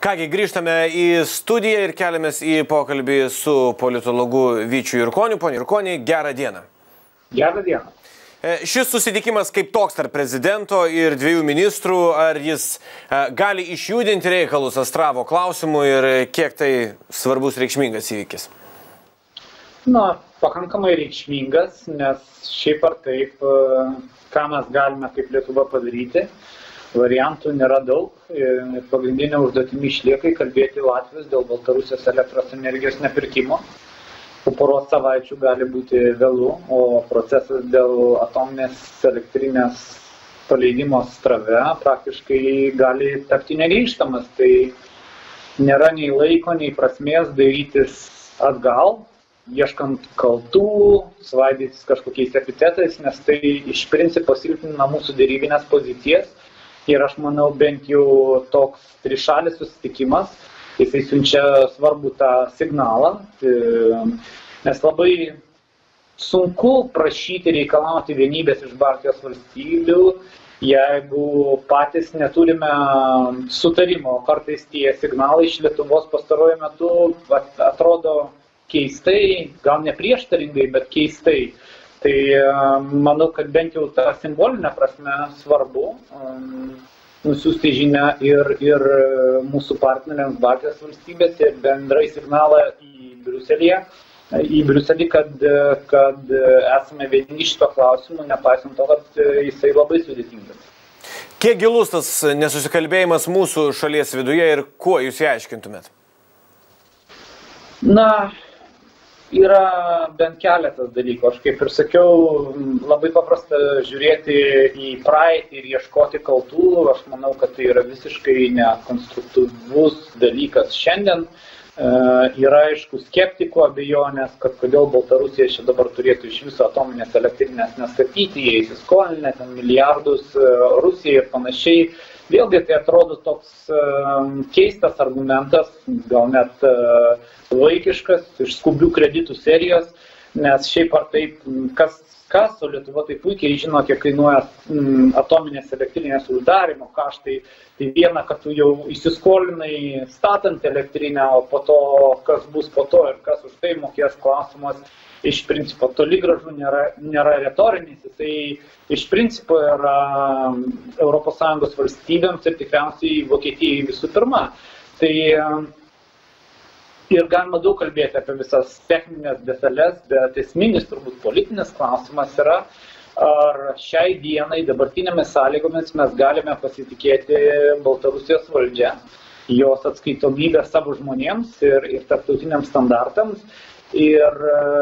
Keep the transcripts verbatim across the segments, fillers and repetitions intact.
Kągi, grįžtame į studiją ir keliamės į pokalbį su politologu Vyčiu Jurkoniu. Pone Jurkoni, gerą dieną. Gerą dieną. Šis susitikimas kaip toks tarp prezidento ir dviejų ministrų, ar jis gali išjudinti reikalus Astravo klausimu ir kiek tai svarbus reikšmingas įvykis? Na, pakankamai reikšmingas, nes šiaip ar taip, ką mes galime kaip Lietuva padaryti, variantų nėra daug. Pagrindinė užduotimi išlieka kalbėti Latvijos dėl Baltarusijos elektros energijos nepirkimo. Po poros savaičių gali būti vėlu, o procesas dėl atominės elektrinės paleidimo Astrave praktiškai gali tapti negrįžtamas. Tai nėra nei laiko, nei prasmės dairytis atgal, ieškant kaltų, svaidytis kažkokiais epitetais, nes tai iš principo silpnina mūsų derybinės pozicijas. Ir aš manau, bent jau toks trišalis susitikimas, jisai siunčia svarbų tą signalą, nes labai sunku prašyti, reikalauti vienybės iš Baltijos valstybių, jeigu patys neturime sutarimo. Kartais tie signalai iš Lietuvos pastaruoju metu atrodo keistai, gal ne prieštaringai, bet keistai. Tai manau, kad bent jau tą simbolinę prasme svarbu um, nusiųsti žinią ir, ir mūsų partneriams Baltijos valstybėse, bendrai signalą į Briuselį, į Briuselį, kad, kad esame vieni šito klausimu, nepaisant to, kad jisai labai sudėtingas. Kiek gilus tas nesusikalbėjimas mūsų šalies viduje ir kuo jūs jį aiškintumėt? Na, yra bent keletas dalykų. Aš kaip ir sakiau, labai paprasta žiūrėti į praeitį ir ieškoti kaltų. Aš manau, kad tai yra visiškai nekonstruktyvus dalykas šiandien. E, yra aišku skeptikų abejonės, kad kodėl Baltarusija čia dabar turėtų iš viso atominės elektrinės nestatyti, jie įsiskolinę ten milijardus Rusijai ir panašiai. Vėlgi tai atrodo toks uh, keistas argumentas, gal net uh, vaikiškas, iš skubių kreditų serijos, nes šiaip ar taip, kas, kas o Lietuva tai puikiai žino, kiek kainuoja mm, atominės elektrinės uždarimo kaštai. Tai viena, kad tu jau įsiskolinai statant elektrinę, o po to, kas bus po to ir kas už tai mokės, klausimas iš principo toli gražu nėra, nėra retorinis, jisai iš principo yra Europos Sąjungos valstybėms ir tikriausiai Vokietijai visų pirma. Tai ir galima daug kalbėti apie visas techninės detalės, bet esminis turbūt politinis klausimas yra, ar šiai dienai dabartinėmis sąlygomis mes galime pasitikėti Baltarusijos valdžia, jos atskaitomybę savo žmonėms ir, ir tarptautiniams standartams. Ir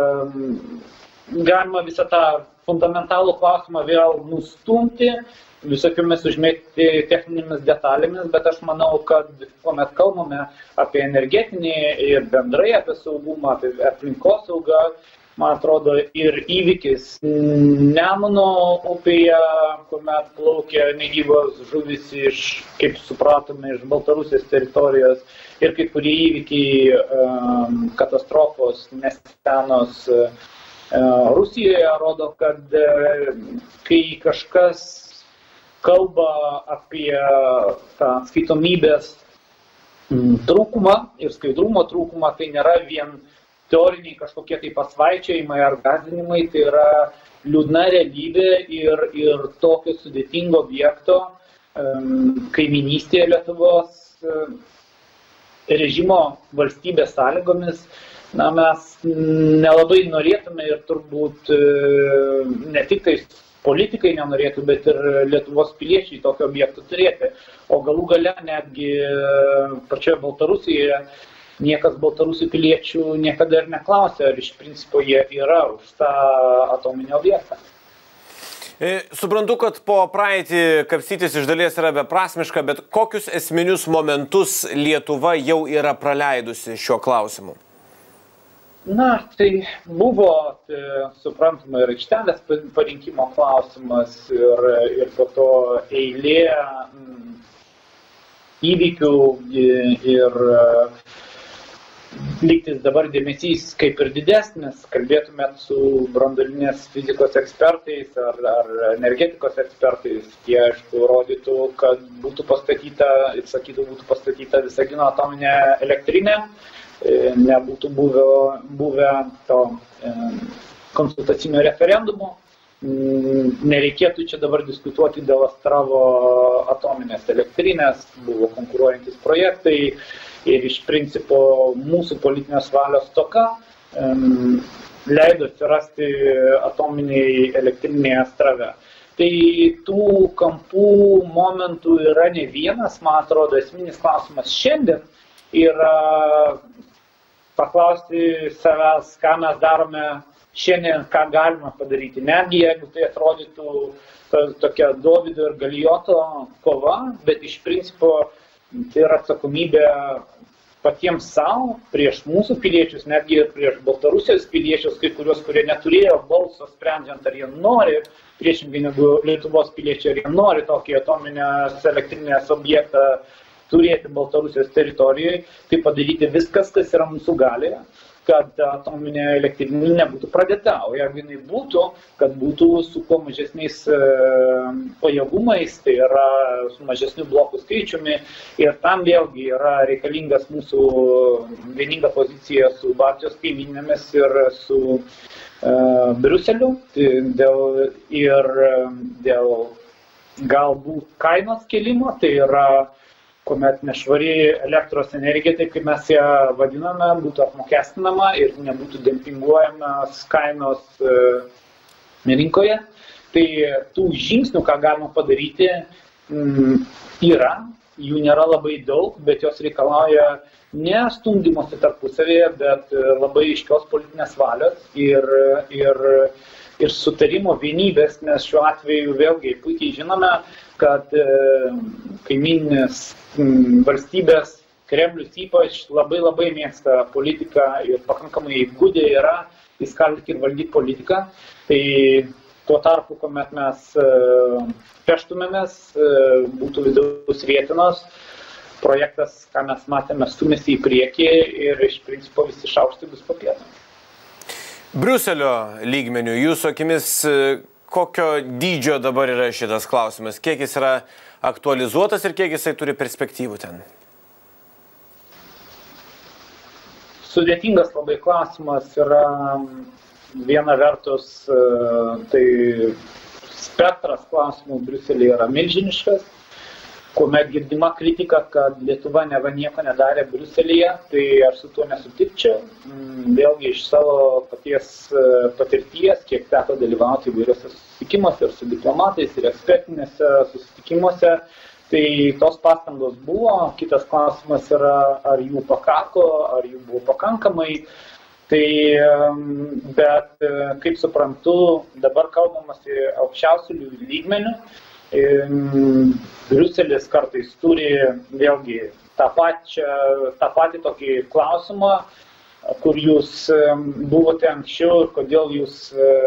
galima visą tą fundamentalų klausimą vėl nustumti, visokiomis užmėgti techninėmis detalėmis, bet aš manau, kad kuomet kalbame apie energetinį ir bendrai apie saugumą, apie aplinkosaugą, man atrodo, ir įvykis Nemuno upėje, kuomet plaukė negyvos žuvys iš, kaip supratome, iš Baltarusijos teritorijos, ir kai kurie įvykiai um, katastrofos nesenos uh, Rusijoje rodo, kad uh, kai kažkas kalba apie tą skaitomybės um, trūkumą ir skaidrumo trūkumą, tai nėra vien teoriniai kažkokie tai pasvaičiojimai ar gąsdinimai, tai yra liūdna realybė ir, ir tokio sudėtingo objekto um, kaiminystėje Lietuvos um, režimo valstybės sąlygomis, na, mes nelabai norėtume ir turbūt ne tik tai politikai nenorėtų, bet ir Lietuvos piliečiai tokio objektų turėti. O galų gale netgi pačioje Baltarusijoje niekas Baltarusių piliečių niekada ir neklausė, ar iš principo jie yra už tą atominį objektą. Suprantu, kad po praeitį kapstytis iš dalies yra beprasmiška, bet kokius esminius momentus Lietuva jau yra praleidusi šiuo klausimu? Na, tai buvo, tai, suprantama, ir aikštelės parinkimo klausimas ir, ir po to eilė m, įvykių ir lygtis dabar dėmesys kaip ir didesnis, kalbėtumėt su branduolinės fizikos ekspertais ar, ar energetikos ekspertais, jie aišku rodytų, kad būtų pastatyta, ir sakytų, būtų pastatyta Visagino atominė elektrinė, nebūtų buvę, buvę to konsultacinio referendumo. Nereikėtų čia dabar diskutuoti dėl Astravo atominės elektrinės, buvo konkuruojantis projektai ir iš principo mūsų politinės valios stoka um, leido atsirasti atominiai elektriniai Astrave. Tai tų kampų momentų yra ne vienas, man atrodo, esminis klausimas šiandien yra paklausti savęs, ką mes darome šiandien, ką galima padaryti. Netgi jeigu tai atrodytų to, tokia Dovydo ir Galijoto kova, bet iš principo tai yra atsakomybė patiems savo, prieš mūsų piliečius, netgi ir prieš Baltarusijos piliečius, kai kurios, kurie neturėjo balso sprendžiant, ar jie nori, priešingai negu Lietuvos piliečiai, ar jie nori tokį atominės elektrinės objektą turėti Baltarusijos teritorijoje, tai padaryti viskas, kas yra mūsų galioje, kad atominė elektrinė nebūtų pradėta, o jeigu jinai būtų, kad būtų su kuo mažesniais e, pajėgumais, tai yra su mažesniu blokų skaičiumi, ir tam vėlgi yra reikalingas mūsų vieninga pozicija su Baltijos kaimynėmis ir su e, Briuseliu, dėl, ir dėl galbūt kainos kelimo, tai yra kuomet nešvari elektros energija, tai kaip mes ją vadiname, būtų apmokestinama ir nebūtų dempinguojamas kainos e, rinkoje. Tai tų žingsnių, ką galima padaryti, m, yra, jų nėra labai daug, bet jos reikalauja ne stumdymosi tarpusavėje, bet labai aiškios politinės valios ir, ir, ir sutarimo vienybės, nes šiuo atveju vėlgi puikiai žinome, kad e, kaimyninės valstybės, Kremlius ypač, labai labai mėgsta politiką ir pakankamai įgudė yra įskaldyti ir valdyti politiką. Tai tuo tarpu, kuomet mes peštumėmės, būtų vidaus rietenos, projektas, ką mes matėme, stumėsi į priekį ir iš principo visi šaukštai bus papėtami. Briuselio lygmenių, jūsų akimis, kokio dydžio dabar yra šitas klausimas? Kiek jis yra aktualizuotas ir kiek jisai turi perspektyvų ten? Sudėtingas labai klausimas yra viena vertus, tai spektras klausimų Briuselyje yra milžiniškas, kuomet girdima kritika, kad Lietuva neva nieko nedarė Briuselyje, tai aš su tuo nesutikčiau. Vėlgi iš savo paties patirties, kiek teko dalyvauti įvairiuose susitikimuose ir su diplomatais, ir ekspertinėse susitikimuose, tai tos pastangos buvo. Kitas klausimas yra, ar jų pakako, ar jų buvo pakankamai. Tai, bet, kaip suprantu, dabar kalbamasi aukščiausių lygmenių. Briuselis kartais turi vėlgi tą, pačią, tą patį tokį klausimą, kur jūs buvote anksčiau ir kodėl jūs,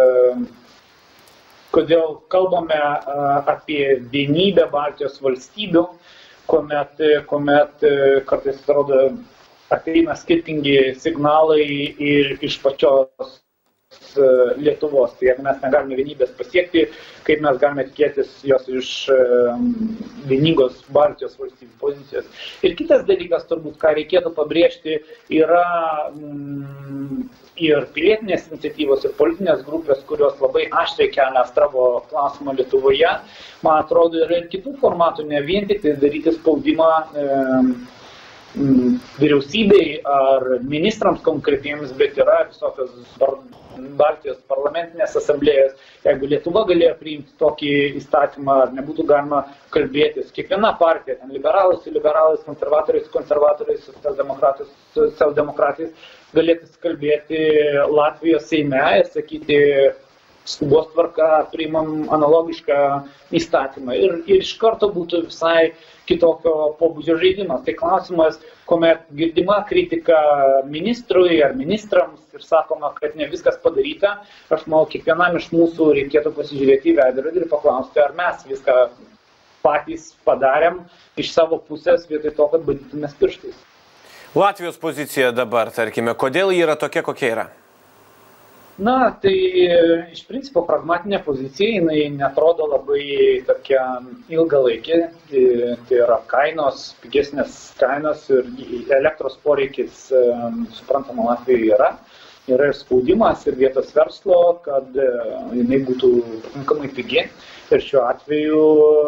kodėl kalbame apie vienybę Baltijos valstybių, kuomet, kuomet kartais atrodo ateina skirtingi signalai ir iš pačios Lietuvos. Tai jeigu mes negalime vienybės pasiekti, kaip mes galime tikėtis jos iš vieningos Baltijos valstybių pozicijos. Ir kitas dalykas, turbūt, ką reikėtų pabrėžti, yra mm, ir pilietinės iniciatyvos, ir politinės grupės, kurios labai aštriai kelia Astravo klausimą Lietuvoje. Man atrodo, yra ir kitų formatų, ne vien tik daryti spaudimą e, vyriausybei ar ministrams konkretiems, bet yra visokios Baltijos parlamentinės asamblėjos. Jeigu Lietuva galėjo priimti tokį įstatymą, ar nebūtų galima kalbėtis, kiekviena partija, ten liberalais, liberalais, konservatoriais, konservatoriais, socialdemokratais, socialdemokratais, galėtų kalbėti Latvijos Seime ir sakyti, skubos tvarka priimam analogišką įstatymą. Ir, ir iš karto būtų visai kitokio pobūdžio žaidimas. Tai klausimas, kuomet girdima kritika ministrui ar ministrams ir sakoma, kad ne viskas padaryta, aš manau, kiekvienam iš mūsų reikėtų pasižiūrėti į veidrodį ir paklausti, ar mes viską patys padarėm iš savo pusės vietoj to, kad badytumės pirštais. Latvijos pozicija dabar, tarkime, kodėl ji yra tokia, kokia yra? Na, tai iš principo pragmatinė pozicija, jinai netrodo labai tokia ilgalaikė, tai yra kainos, pigesnės kainos ir elektros poreikis, suprantama, Latvijoje yra. Yra ir spaudimas ir vietos verslo, kad jinai būtų pakankamai pigi. Ir šiuo atveju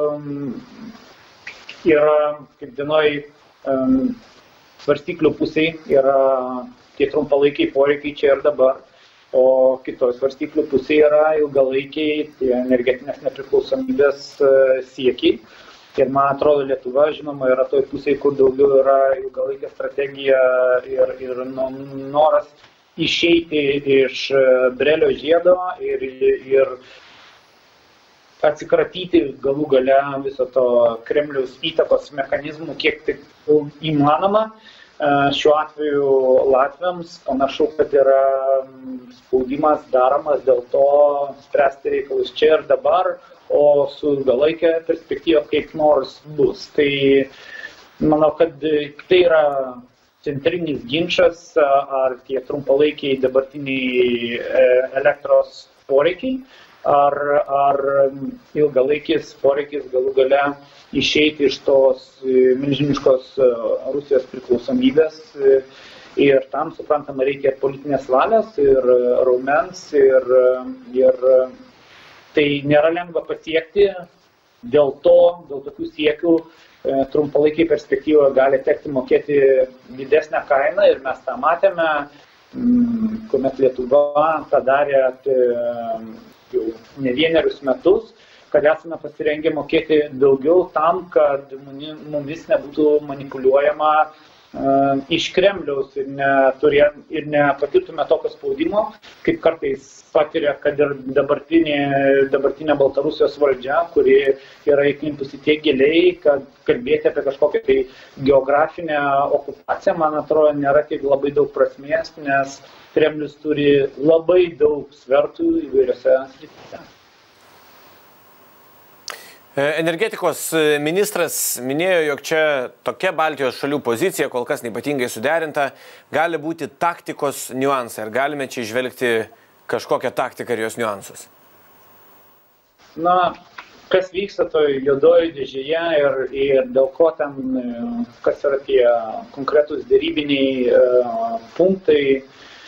yra, kaip vienoj svarstyklių pusėje, yra tie trumpalaikiai poreikiai čia ir dabar. O kitoj svarstyklių pusėje yra ilgalaikiai energetinės nepriklausomybės siekiai. Ir man atrodo, Lietuva, žinoma, yra toj pusėje, kur daugiau yra ilgalaikė strategija ir, ir noras išeiti iš Brelio žiedo ir, ir atsikratyti galų gale viso to Kremliaus įtakos mechanizmų, kiek tik įmanoma. Šiuo atveju Latviams panašu, kad yra spaudimas daromas dėl to spręsti reikalus čia ir dabar, o su ilgalaikė perspektyva kaip nors bus. Tai manau, kad tai yra centrinis ginčas, ar tie trumpalaikiai dabartiniai elektros poreikiai, ar, ar ilgalaikis poreikis galų gale išeiti iš tos milžiniškos Rusijos priklausomybės. Ir tam, suprantama, reikia politinės valios ir raumens. Ir, ir tai nėra lengva pasiekti. Dėl to, dėl tokių siekių, trumpalaikiai perspektyvoje gali tekti mokėti didesnę kainą. Ir mes tą matėme, kuomet Lietuva tą darė jau ne vienerius metus, kad esame pasirengę mokėti daugiau tam, kad mumis nebūtų manipuliuojama uh, iš Kremliaus ir, neturė, ir nepatirtume tokio spaudimo, kaip kartais patiria, kad ir dabartinė, dabartinė Baltarusijos valdžia, kuri yra įklimpusi tiek giliai, kad kalbėti apie kažkokią tai geografinę okupaciją, man atrodo, nėra tiek labai daug prasmės, nes Kremlius turi labai daug svertų įvairiose srityse. Energetikos ministras minėjo, jog čia tokia Baltijos šalių pozicija, kol kas neypatingai suderinta, gali būti taktikos niuansai. Ar galime čia išvelgti kažkokią taktiką ir jos niuansus? Na, kas vyksta toj juodoje dėžėje ir, ir dėl ko ten, kas yra tie konkretus dėrybiniai uh, punktai,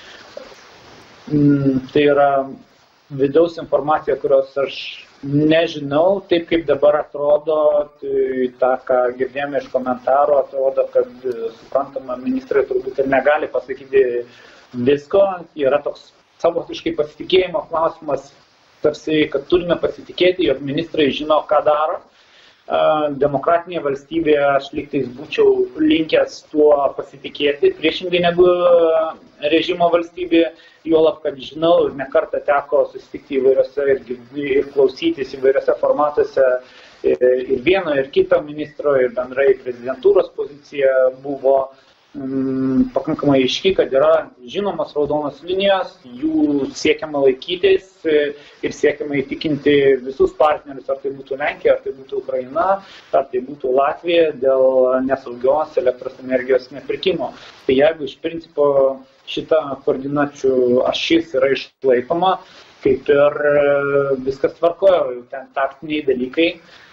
mm, tai yra vidaus informacija, kurios aš nežinau, taip kaip dabar atrodo, tai tą, ką girdėjome iš komentaro, atrodo, kad, suprantama, ministrai turbūt ir negali pasakyti visko. Yra toks savotiškai pasitikėjimo klausimas, tarsi, kad turime pasitikėti, jog ministrai žino, ką daro. Demokratinėje valstybėje aš lygtais būčiau linkęs tuo pasitikėti, priešingai negu režimo valstybėje, juolab, kad žinau, ir nekartą teko susitikti įvairiose ir, ir klausytis įvairiose formatuose ir vieno, ir kito ministro, ir bendrai prezidentūros pozicija buvo mm, pakankamai aiški, kad yra žinomos raudonos linijos, jų siekiama laikytis ir siekiama įtikinti visus partnerius, ar tai būtų Lenkija, ar tai būtų Ukraina, ar tai būtų Latvija, dėl nesaugios elektros energijos nepirkimo. Tai jeigu iš principo šita koordinačių ašis yra išlaikoma, kaip ir viskas tvarkoja, ten taktiniai dalykai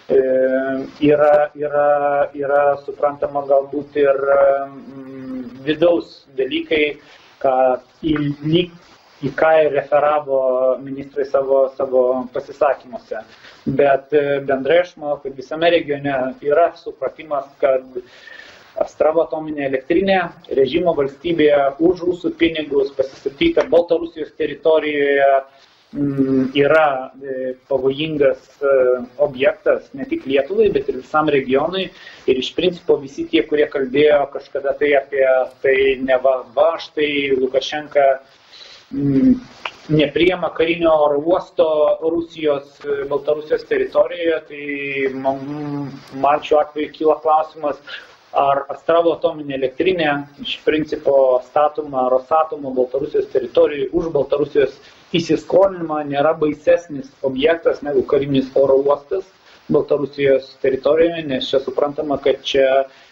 yra, yra, yra suprantama galbūt ir mm, vidaus dalykai, ką į, į ką referavo ministrai savo, savo pasisakymuose. Bet bendrai aš manau, kad visame regione yra supratimas, kad Astravo atominė elektrinė režimo valstybėje už rusų pinigus pasistatyta Baltarusijos teritorijoje m, yra pavojingas objektas ne tik Lietuvai, bet ir visam regionui. Ir iš principo visi tie, kurie kalbėjo kažkada tai apie tai neva va, štai Lukašenka m, nepriima karinio oro uosto Rusijos, Baltarusijos teritorijoje, tai man, man šiuo atveju kyla klausimas, ar Astravo atominė elektrinė iš principo statoma Rosatomo Baltarusijos teritorijoje už Baltarusijos įsiskolinimą nėra baisesnis objektas negu karinis oro uostas Baltarusijos teritorijoje, nes čia suprantama, kad čia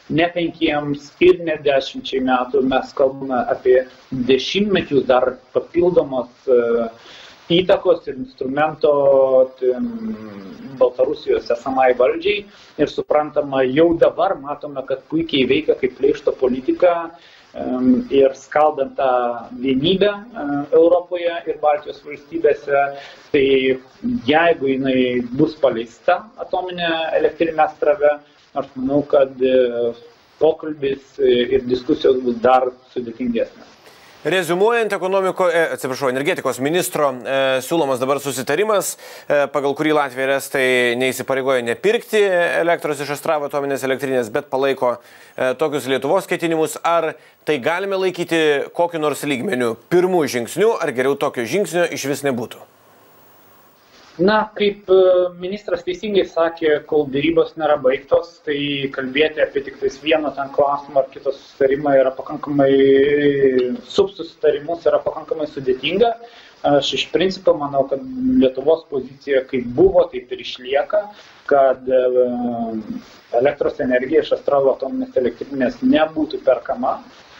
ne penkiems ir ne dešimčiai metų, mes kalbame apie dešimtmečius dar papildomos įtakos ir instrumento Baltarusijos esamai valdžiai ir suprantama, jau dabar matome, kad puikiai veikia kaip pleišto politika ir skaldant tą vienybę Europoje ir Baltijos valstybėse, tai jeigu jinai bus paleista atominė elektrinė Astrave, aš manau, kad pokalbis ir diskusijos bus dar sudėtingesnės. Rezumuojant ekonomiko, e, atsiprašau, energetikos ministro e, siūlomas dabar susitarimas, e, pagal kurį Latvija ir Estai neįsipareigoja nepirkti elektros iš Astravo atominės elektrinės, bet palaiko e, tokius Lietuvos ketinimus. Ar tai galime laikyti kokiu nors lygmeniu pirmų žingsnių, ar geriau tokio žingsnio iš vis nebūtų? Na, kaip ministras teisingai sakė, kol dėrybos nėra baigtos, tai kalbėti apie tik tais vieną ten klausimą ar kitą susitarimą yra pakankamai, subsusitarimus yra pakankamai sudėtinga. Aš iš principo manau, kad Lietuvos pozicija kaip buvo, taip ir išlieka, kad elektros energija iš Astravo atominės elektrinės nebūtų perkama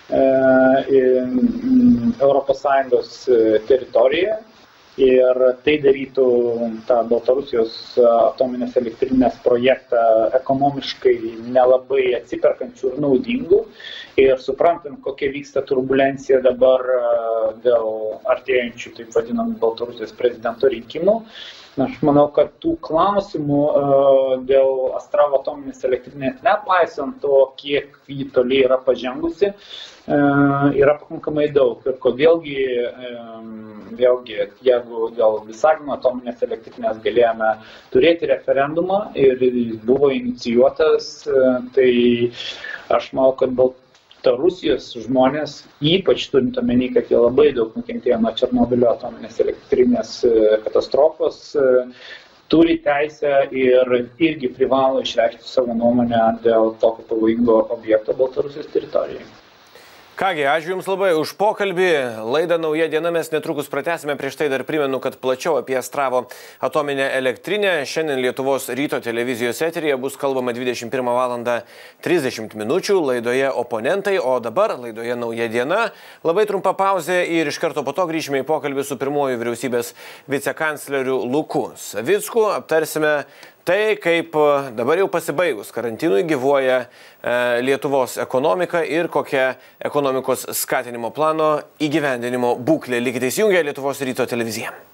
Europos Sąjungos teritorijoje. Ir tai darytų tą Baltarusijos atominės elektrinės projektą ekonomiškai nelabai atsiperkančių ir naudingų. Ir suprantant, kokia vyksta turbulencija dabar dėl artėjančių, taip vadinamų, Baltarusijos prezidento rinkimų, aš manau, kad tų klausimų dėl Astravo atominės elektrinės, nepaisant to, kiek jį toli yra pažengusi, yra pakankamai daug. Ir kodėlgi, vėlgi, jeigu dėl Visagino atominės elektrinės galėjome turėti referendumą ir jis buvo inicijuotas, tai aš manau, kad Baltarusijos žmonės, ypač turint omeny, kad jie labai daug nukentėjo nuo Černobylio atominės elektrinės katastrofos, turi teisę ir irgi privalo išreikšti savo nuomonę dėl tokio pavojingo objekto Baltarusijos teritorijoje. Kągi, ačiū Jums labai už pokalbį. Laidą Nauja diena mes netrukus pratęsime. Prieš tai dar primenu, kad plačiau apie Astravo atominę elektrinę šiandien Lietuvos ryto televizijos eteryje bus kalbama dvidešimt pirmą valandą trisdešimt minučių laidoje Oponentai, o dabar laidoje Nauja diena. Labai trumpa pauzė ir iš karto po to grįžime į pokalbį su pirmuoju vyriausybės vicekancleriu Luku Savicku. Aptarsime tai, kaip dabar jau pasibaigus karantinui gyvuoja Lietuvos ekonomika ir kokia ekonomikos skatinimo plano įgyvendinimo būklė. Likite įsijungę Lietuvos ryto televiziją.